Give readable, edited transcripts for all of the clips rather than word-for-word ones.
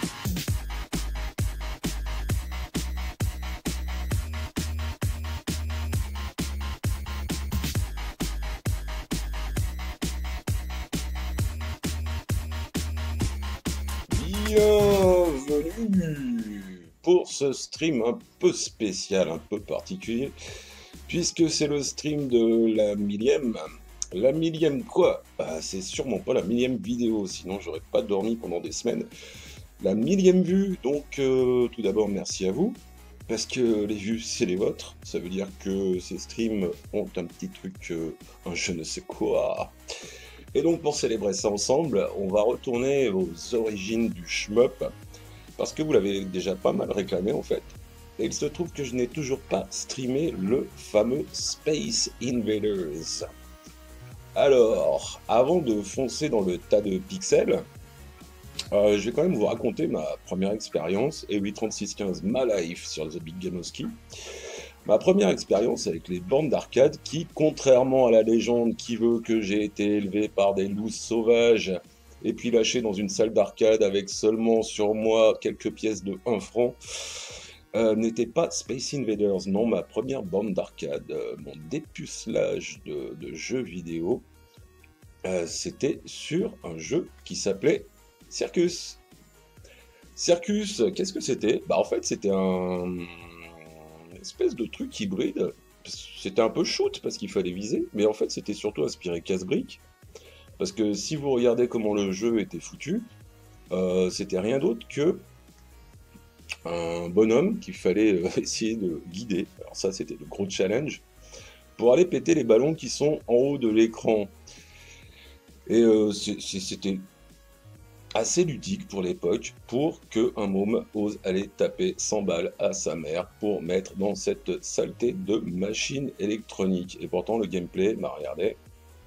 Bienvenue pour ce stream un peu spécial, un peu particulier, puisque c'est le stream de la millième. La millième quoi? Bah, c'est sûrement pas la millième vidéo, sinon j'aurais pas dormi pendant des semaines. La millième vue, donc tout d'abord merci à vous, parce que les vues c'est les vôtres, ça veut dire que ces streams ont un petit truc, un je ne sais quoi. Et donc pour célébrer ça ensemble, on va retourner aux origines du shmup, parce que vous l'avez déjà pas mal réclamé en fait. Et il se trouve que je n'ai toujours pas streamé le fameux Space Invaders. Alors, avant de foncer dans le tas de pixels, je vais quand même vous raconter ma première expérience, et 83615 ma life sur The Big Gameowski. Ma première expérience avec les bornes d'arcade qui, contrairement à la légende qui veut que j'ai été élevé par des loups sauvages et puis lâché dans une salle d'arcade avec seulement sur moi quelques pièces de 1 franc, n'était pas Space Invaders. Non, ma première borne d'arcade, mon dépucelage de jeux vidéo, c'était sur un jeu qui s'appelait Circus. Circus, qu'est-ce que c'était? Bah en fait c'était une espèce de truc hybride. C'était un peu shoot parce qu'il fallait viser, mais en fait c'était surtout inspiré casse-brique. Parce que si vous regardez comment le jeu était foutu, c'était rien d'autre que un bonhomme qu'il fallait essayer de guider. Alors ça c'était le gros challenge, pour aller péter les ballons qui sont en haut de l'écran. Et c'était assez ludique pour l'époque, pour qu'un môme ose aller taper 100 balles à sa mère pour mettre dans cette saleté de machine électronique. Et pourtant le gameplay, bah regardez,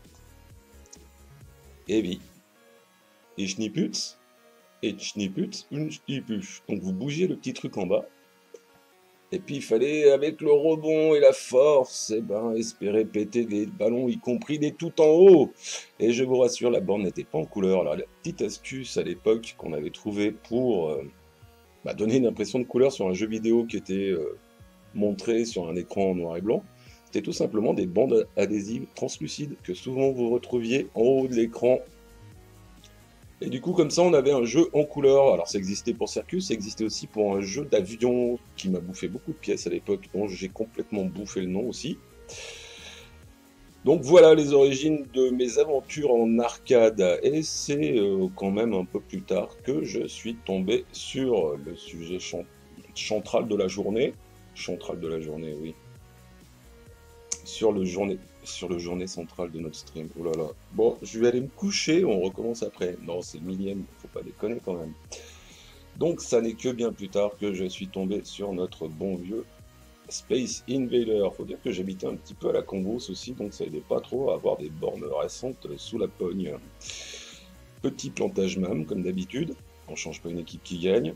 heavy. Et schnipputz, et schnipputz, une schnipputz. Donc vous bougez le petit truc en bas, et puis il fallait, avec le rebond et la force, eh ben, espérer péter des ballons, y compris des tout en haut. Et je vous rassure, la borne n'était pas en couleur. Alors la petite astuce à l'époque qu'on avait trouvée pour donner une impression de couleur sur un jeu vidéo qui était montré sur un écran en noir et blanc, c'était tout simplement des bandes adhésives translucides que souvent vous retrouviez en haut de l'écran. Et du coup, comme ça, on avait un jeu en couleur. Alors, ça existait pour Circus, ça existait aussi pour un jeu d'avion qui m'a bouffé beaucoup de pièces à l'époque, dont j'ai complètement bouffé le nom aussi. Donc voilà les origines de mes aventures en arcade. Et c'est quand même un peu plus tard que je suis tombé sur le sujet central de la journée. Central de la journée, oui. Sur le journée centrale de notre stream. Oh là là. Bon, je vais aller me coucher, on recommence après. Non, c'est le millième, faut pas déconner quand même. Donc ça n'est que bien plus tard que je suis tombé sur notre bon vieux Space Invader. Faut dire que j'habitais un petit peu à la Cambrousse aussi, donc ça aidait pas trop à avoir des bornes récentes sous la pogne. Petit plantage même, comme d'habitude. On change pas une équipe qui gagne.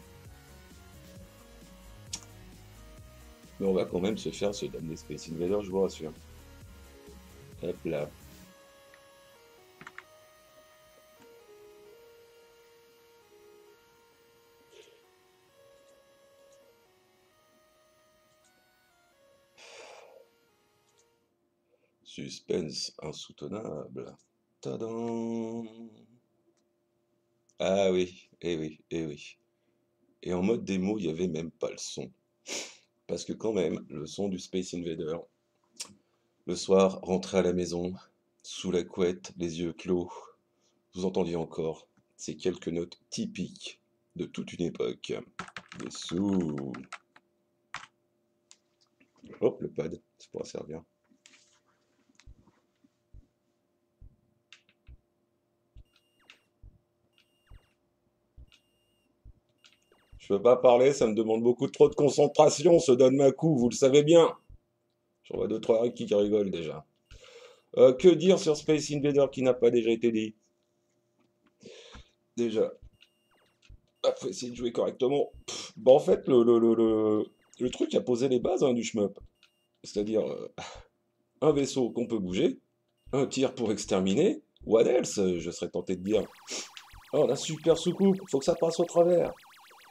Mais on va quand même se faire ce damné Space Invader, je vous rassure. Hop là. Suspense insoutenable. Tadam! Ah oui, eh oui, eh oui. Et en mode démo, il n'y avait même pas le son. Parce que quand même, le son du Space Invader, le soir, rentrer à la maison, sous la couette, les yeux clos, vous entendiez encore ces quelques notes typiques de toute une époque. Des sous. Hop, le pad, ça pourra servir. Je peux pas parler, ça me demande beaucoup trop de concentration, ce donne ma coup, vous le savez bien. J'en vois deux, trois qui rigolent déjà. Que dire sur Space Invader qui n'a pas déjà été dit? Déjà, faut essayer de jouer correctement. Bon, en fait, le truc a posé les bases hein, du shmup. C'est-à-dire un vaisseau qu'on peut bouger, un tir pour exterminer, what else, je serais tenté de dire. Oh, la super soucoupe, faut que ça passe au travers.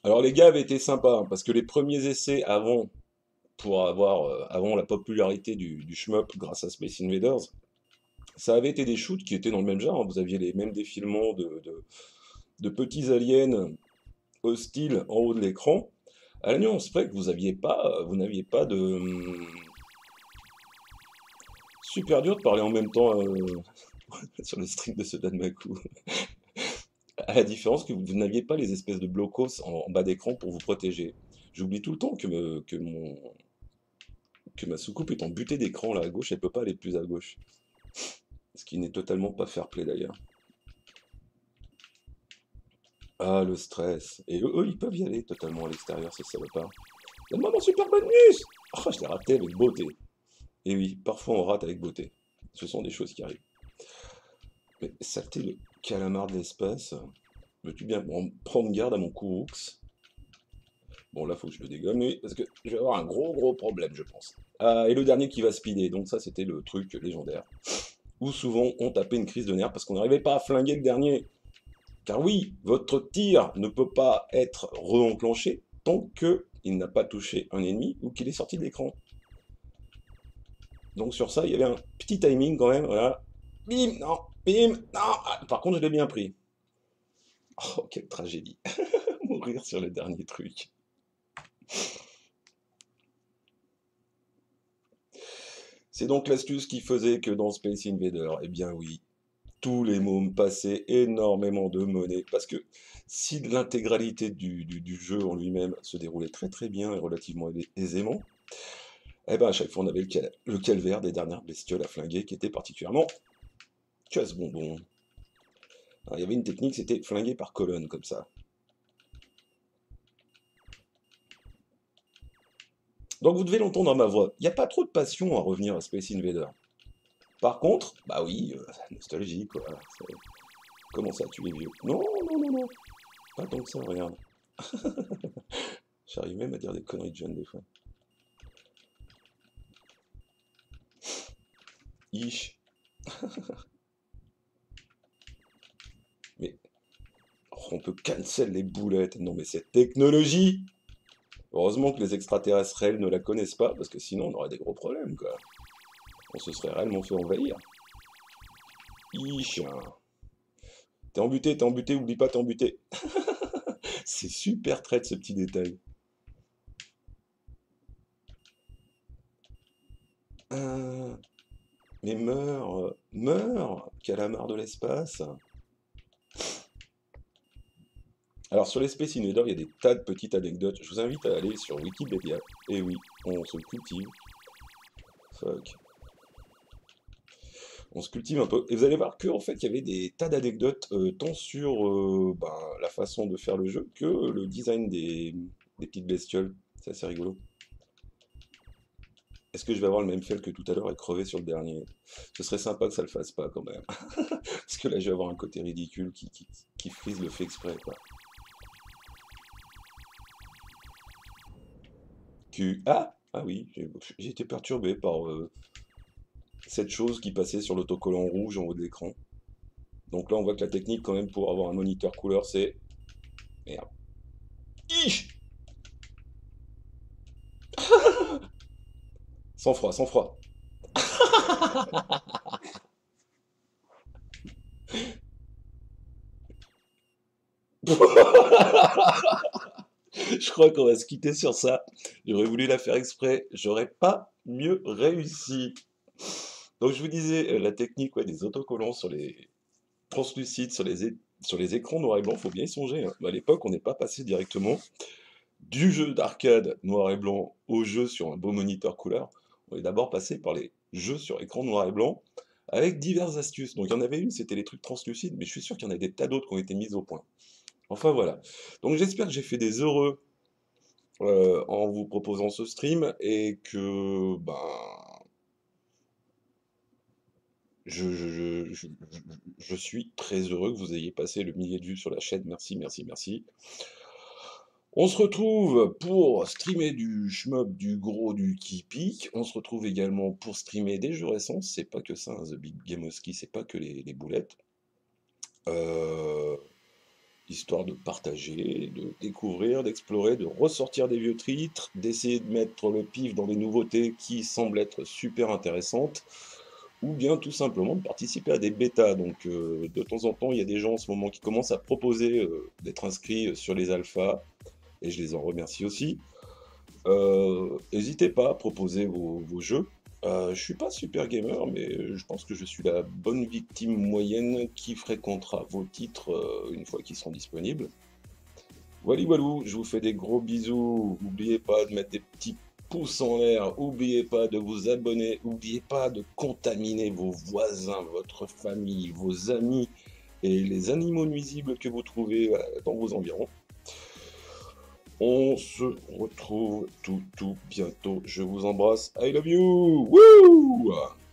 Alors les gars avaient été sympas, hein, parce que les premiers essais avant, avant la popularité du shmup grâce à Space Invaders, ça avait été des shoots qui étaient dans le même genre, hein. Vous aviez les mêmes défilements de petits aliens hostiles en haut de l'écran. À la nuance près que vous n'aviez pas de super dur de parler en même temps sur le stream de ce Danmaku. À la différence que vous n'aviez pas les espèces de blocos en bas d'écran pour vous protéger. J'oublie tout le temps que ma soucoupe est en butée d'écran là à gauche, elle peut pas aller plus à gauche. Ce qui n'est totalement pas fair play d'ailleurs. Ah, le stress. Et eux, ils peuvent y aller totalement à l'extérieur, ces salopards. Donne-moi mon super bonus! Oh, je l'ai raté avec beauté. Et oui, parfois on rate avec beauté. Ce sont des choses qui arrivent. Mais saleté de calamar de l'espace. Veux-tu bien prendre garde à mon Kouroux? Bon, là, faut que je le dégomme, lui, parce que je vais avoir un gros problème, je pense. Ah, et le dernier qui va speeder, donc ça, c'était le truc légendaire. Où souvent, on tapait une crise de nerfs parce qu'on n'arrivait pas à flinguer le dernier. Car oui, votre tir ne peut pas être re-enclenché tant qu'il n'a pas touché un ennemi ou qu'il est sorti de l'écran. Donc sur ça, il y avait un petit timing quand même, voilà. Bim, non, bim, non. Ah, par contre, je l'ai bien pris. Oh, quelle tragédie. Mourir sur le dernier truc. C'est donc l'astuce qui faisait que dans Space Invader, eh bien oui, tous les mômes passaient énormément de monnaie. Parce que si l'intégralité du jeu en lui-même se déroulait très bien et relativement aisément, eh ben à chaque fois on avait le calvaire des dernières bestioles à flinguer qui était particulièrement casse-bonbon. Alors, il y avait une technique, c'était flinguer par colonne comme ça. Donc vous devez l'entendre dans ma voix, il n'y a pas trop de passion à revenir à Space Invader. Par contre, bah oui, nostalgie quoi. Comment ça, tu es vieux? Non, non. Pas tant que ça, regarde. J'arrive même à dire des conneries de jeunes des fois. Ish. Mais oh, on peut cancel les boulettes. Non mais cette technologie! Heureusement que les extraterrestres réels ne la connaissent pas, parce que sinon on aurait des gros problèmes, quoi. On se serait réellement fait envahir. Ish. T'es embuté, oublie pas t'es embuté. C'est super trait ce petit détail. Euh, mais meurs, calamar de l'espace. Alors sur les Space Invaders, il y a des tas de petites anecdotes. Je vous invite à aller sur Wikipédia. Et oui, on se cultive. Fuck. On se cultive un peu. Et vous allez voir que en fait, il y avait des tas d'anecdotes, tant sur ben, la façon de faire le jeu que le design des petites bestioles. C'est assez rigolo. Est-ce que je vais avoir le même fail que tout à l'heure et crever sur le dernier? Ce serait sympa que ça le fasse pas quand même. Parce que là, je vais avoir un côté ridicule qui frise le fait exprès, quoi. Ah oui, j'ai été perturbé par cette chose qui passait sur l'autocollant rouge en haut de l'écran. Donc là, on voit que la technique, quand même, pour avoir un moniteur couleur, c'est... Merde. Ich. Sans froid, sans froid. Je crois qu'on va se quitter sur ça. J'aurais voulu la faire exprès, j'aurais pas mieux réussi. Donc je vous disais, la technique ouais, des autocollants sur les translucides, sur les écrans noir et blanc, faut bien y songer, hein. À l'époque, on n'est pas passé directement du jeu d'arcade noir et blanc au jeu sur un beau moniteur couleur. On est d'abord passé par les jeux sur écran noir et blanc avec diverses astuces. Donc il y en avait une, c'était les trucs translucides, mais je suis sûr qu'il y en a des tas d'autres qui ont été mises au point. Enfin voilà. Donc j'espère que j'ai fait des heureux en vous proposant ce stream et que ben je suis très heureux que vous ayez passé le millier de vues sur la chaîne. Merci. On se retrouve pour streamer du shmup, du gros, du qui pique. On se retrouve également pour streamer des jeux récents. C'est pas que ça, hein, The Big Gameowski, c'est pas que les boulettes. Euh, histoire de partager, de découvrir, d'explorer, de ressortir des vieux titres, d'essayer de mettre le pif dans des nouveautés qui semblent être super intéressantes, ou bien tout simplement de participer à des bêtas. Donc de temps en temps, il y a des gens en ce moment qui commencent à proposer d'être inscrits sur les alphas, et je les en remercie aussi. N'hésitez pas à proposer vos jeux. Je suis pas super gamer, mais je pense que je suis la bonne victime moyenne qui fréquentera vos titres une fois qu'ils seront disponibles. Voilà, walou, je vous fais des gros bisous. N'oubliez pas de mettre des petits pouces en l'air. N'oubliez pas de vous abonner. N'oubliez pas de contaminer vos voisins, votre famille, vos amis et les animaux nuisibles que vous trouvez dans vos environs. On se retrouve tout bientôt. Je vous embrasse. I love you. Woo!